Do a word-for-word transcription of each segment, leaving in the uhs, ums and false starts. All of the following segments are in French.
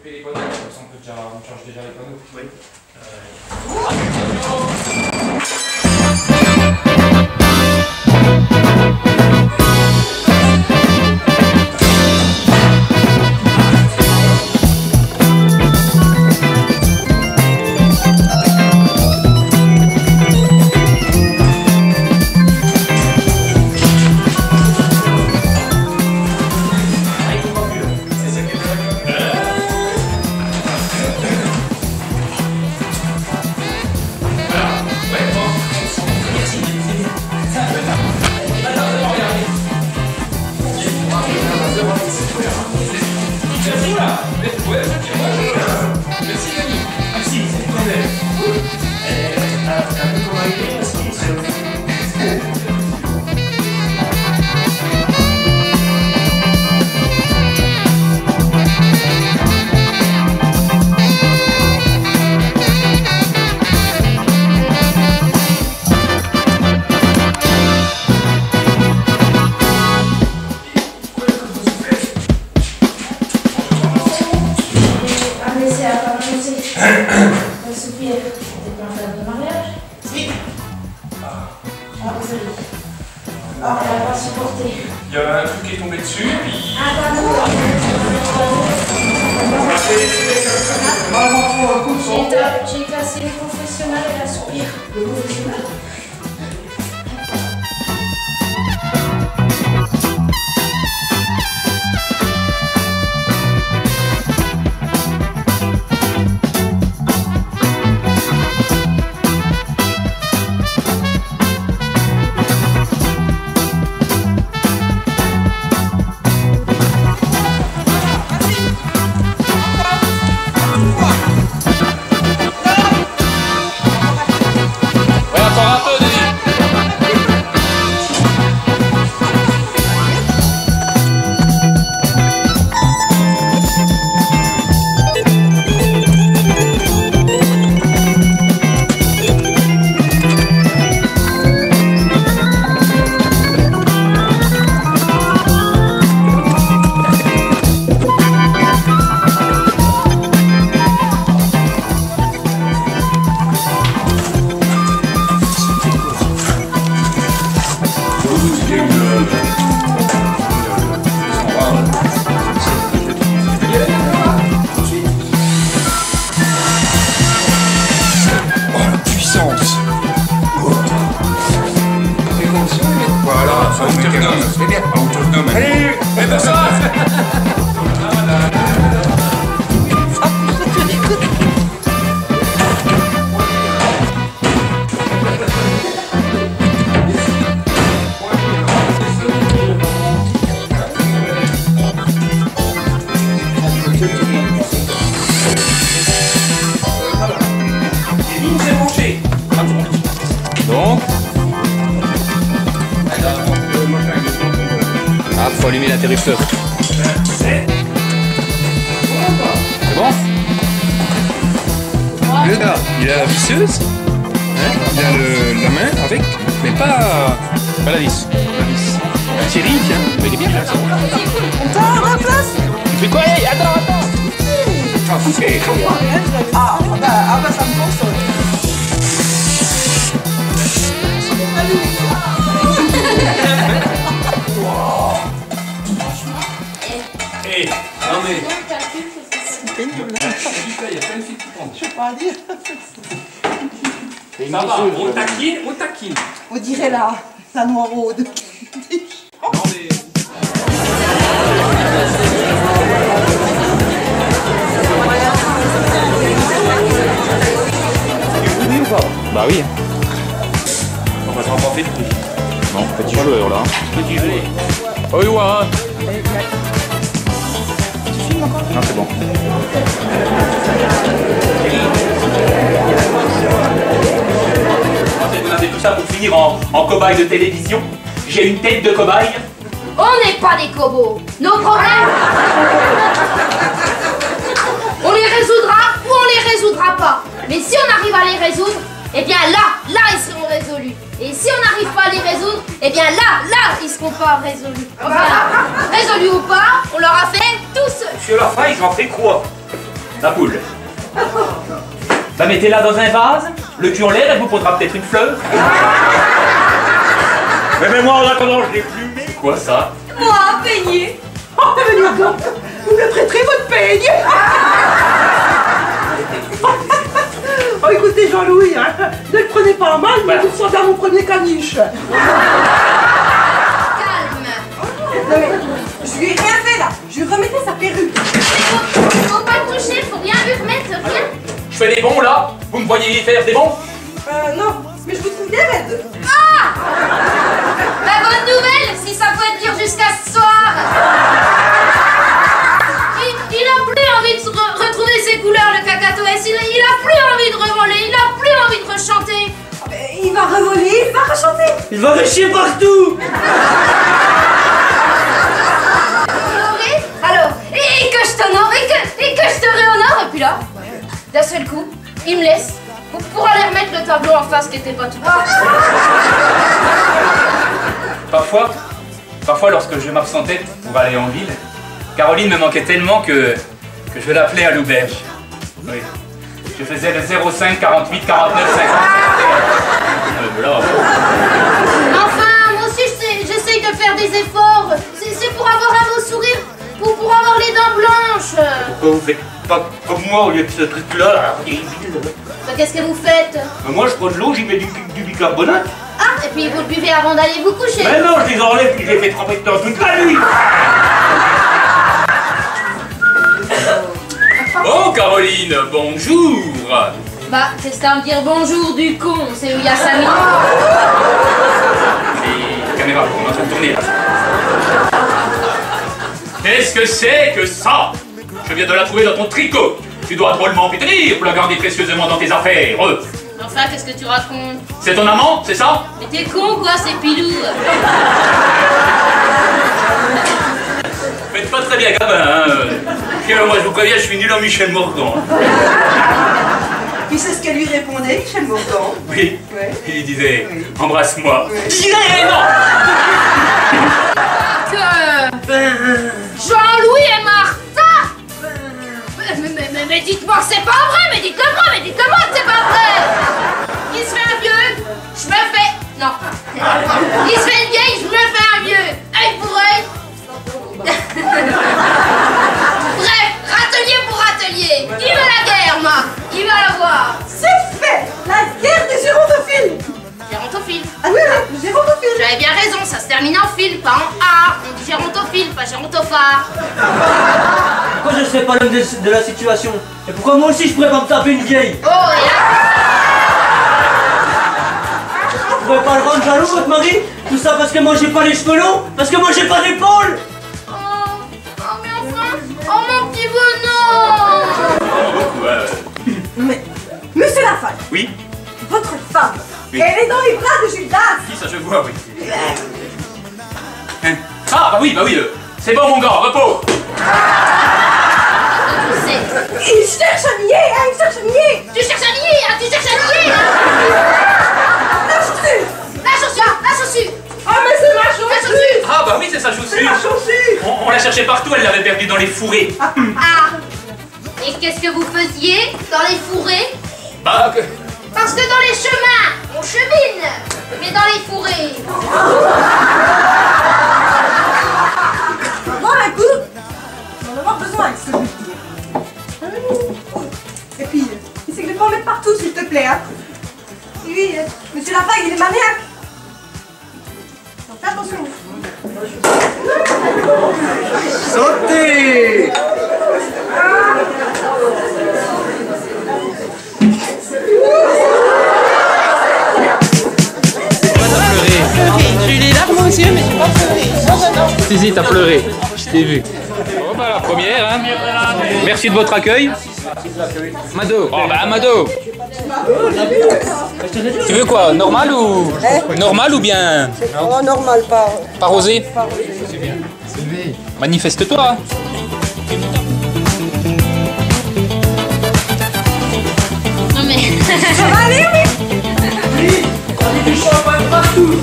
couper les panneaux, comme ça on peut déjà, on charge déjà les panneaux. Oui. Il y a un truc qui est tombé dessus, puis... Ah, pardon. J'ai classé le confessionnal et la soupir. Le confessionnal. Donc ah, faut allumer l'interrupteur. C'est bon? Le gars, il a la visseuse, hein, il a le, la main avec, mais pas, pas la vis. La vis. Thierry, tiens, avec les billes là, c'est bon. Attends, à la place. Tu fais quoi? Hey, attends, attends. Ah, ah, bah, ah bah ça me console. Hé, non mais... Il y a plein de filles qui prennent. Je peux pas dire. Ça va, on taquine, on taquine. On dirait la, la noiraude. Non mais... Oui ou pas? Bah oui. On va se remporter le prix. Non, petit joueur là. Petit joueur. Oh oui, ouais. Non, c'est bon. On a fait tout ça pour finir en, en cobaye de télévision. J'ai une tête de cobaye. On n'est pas des cobos. Nos problèmes, on les résoudra ou on les résoudra pas. Mais si on arrive à les résoudre, eh bien là, là ils seront résolus. Et si on n'arrive pas à les résoudre, eh bien là, là ils seront pas résolus. Enfin, résolus ou pas, on leur a fait tout seul. Sur la fin, ils en fait quoi? La poule. Bah mettez-la dans un vase, le cul en l'air, elle vous pondra peut-être une fleur. Mais même moi en attendant, je l'ai plumé. Quoi ça? Moi, peigner. Oh, mais dis donc, vous me prêterez votre peigne. Oh, écoutez Jean-Louis, hein, ne le prenez pas en mal, mais vous ressemblez à mon premier caniche. Calme. Non, mais, je lui ai rien fait là, je lui remettais sa perruque. Faut, faut pas le toucher, faut rien lui remettre, rien. Je fais des bons là? Vous me voyez faire des bons? Euh, non, mais je vous trouve bien raide. Ah! La bonne nouvelle, si ça peut dire jusqu'à ce soir. Il, il a plus envie de re retrouver ses couleurs, le cacatoès. Il, il a plus envie de revoler, il a plus envie de rechanter. Il va revoler, il va rechanter. Il va réchier partout. Honoré? Alors, et, et que je t'honore, et que, et que je te réhonore, et puis là, d'un seul coup, il me laisse pour, pour aller remettre le tableau en face qui était pas tout. Ah. Parfois, parfois lorsque je m'absentais pour aller en ville, Caroline me manquait tellement que, que je l'appelais à l'auberge. Oui. Je faisais le zéro cinq quarante-huit quarante-neuf cinquante-sept. Euh, là. Enfin, moi aussi j'essaye de faire des efforts. C'est pour avoir un beau sourire, pour, pour avoir les dents blanches. Pourquoi vous faites pas comme moi au lieu de ce truc-là? Bah, qu'est-ce que vous faites? Moi je prends de l'eau, j'y mets du, du bicarbonate. Ah, et puis vous le buvez avant d'aller vous coucher. Mais non, je les enlève puis je les fais tremper dedans toute la nuit. Oh, Caroline, bonjour. Bah, qu'est-ce que t'as à me dire bonjour du con? C'est où il y a cinq minutes. Et caméra, on est en train de tourner là. Qu'est-ce que c'est que ça? Je viens de la trouver dans ton tricot. Tu dois drôlement pétrir pour la garder précieusement dans tes affaires. Enfin, qu'est-ce que tu racontes? C'est ton amant, c'est ça? Mais t'es con quoi, c'est Pilou. Faites pas très bien gamin, hein. Puis alors moi je vous préviens, je suis nul en Michel Morgan. Puis c'est ce qu'elle lui répondait, Michel Morgan. Oui, Ouais. il disait, Oui. embrasse-moi. Oui. Tirez, non. Que... Jean-Louis et Martha. Mais, mais, mais, mais, mais dites-moi que c'est pas vrai, mais dites-le moi, mais dites-le moi que c'est pas vrai. Il se fait un vieux, je me fais... Non. Il se fait une vieille, je me fais un vieux. Œil pour œil. Bref, râtelier pour râtelier. Qui veut la guerre, moi? Qui veut la voir? C'est fait. La guerre des gérontophiles. Gérontophile. Ah oui, oui, le gérontophile. J'avais bien raison, ça se termine en fil, pas en A. On dit gérontophile, pas gérontophare. Pourquoi je serais pas l'homme de, de la situation? Et pourquoi moi aussi je pourrais pas me taper une vieille? Oh, et là... Vous pouvez pas le rendre jaloux votre mari? Tout ça parce que moi j'ai pas les cheveux longs? Parce que moi j'ai pas d'épaule? Oh, oh, mais enfin... Oh, mon petit bonhomme. Beaucoup, euh... Non mais, monsieur Lafalle, Oui, votre femme, Oui. elle est dans les bras de Gildas. si ça je vois, oui. Hein? Ah bah oui, bah oui, euh, c'est bon mon gars, repos. C'est... Il cherche à nier, hein, il cherche à nier. Tu cherches à nier, hein, tu cherches à nier, hein. La chaussure. La chaussure, la chaussure. Ah mais c'est ma La chaussure. chaussure. Ah bah oui, c'est sa C'est chaussure. ma chaussure. On, on la cherchait partout, elle l'avait perdue dans les fourrés. Ah. Et qu'est-ce que vous faisiez dans les fourrés? Bah, que... Parce que dans les chemins, on chemine. Mais dans les fourrés... Bon, un coup, on va en avoir besoin avec ce que je veux dire. Et puis, il sait que je vais pas en mettre partout, s'il te plaît, hein. Et oui, euh, monsieur Lafaille, il est maniaque. Donc fais attention. Sautez! J'ai eu les larmes aux yeux, mais j'ai pas pleuré. Non, non, non. Si, si, t'as pleuré. Je t'ai vu. Bon, bah, la première, hein. Merci de votre accueil. Mado. Oh, bah, Mado. Tu veux quoi? Normal ou... Normal ou bien... Oh, normal, pas. Pas rosé? Manifeste-toi. Non mais... Ça va aller, oui. Du champagne partout!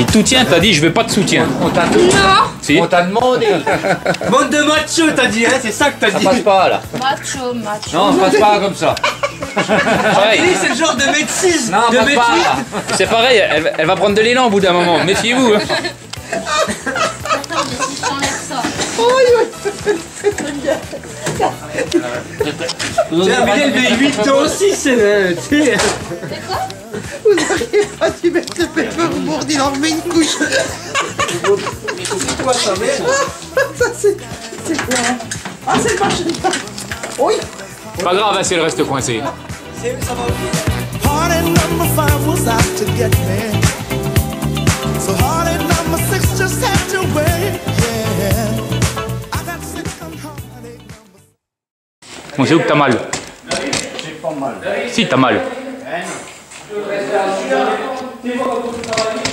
te soutient, t'as dit je veux pas de soutien. On t'a Non. Si. on t'a demandé. Bande de macho, t'as dit, hein, c'est ça que t'as Ça dit. passe pas là. Macho, macho. Non, passe pas comme ça. Pareil. Oui, c'est le genre de médecine. Non, de passe pas médecine. là. C'est pareil, elle, elle va prendre de l'élan au bout d'un moment. Méfiez-vous. Hein. Attends, mais si je t'enlève ça. J'ai amené le V huit toi aussi, c'est le. tu sais. C'est quoi? Vous n'arrivez pas à tu mettre le pépé au bourre, il en remet une couche. C'est quoi ça, merde? Ça c'est... c'est quoi? Ah c'est le marché de pain. Oui. Pas grave, elle reste coincée. C'est- Ça va ok. Heartache number five was out to get me. So heartache number six just had to wait. Yeah. I got sick on heartache number. Bon, c'est où que t'as mal? Si, t'as mal.